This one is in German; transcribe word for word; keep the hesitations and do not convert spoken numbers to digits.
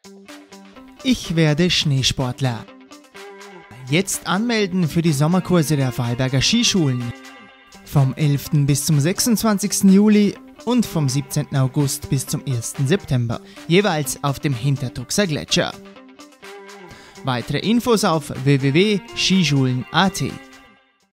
Ich werde Schneesportler. Jetzt anmelden für die Sommerkurse der Vorarlberger Skischulen. Vom elften bis zum sechsundzwanzigsten Juli und vom siebzehnten August bis zum ersten September, jeweils auf dem Hintertruxer Gletscher. Weitere Infos auf w w w punkt skischulen punkt a t.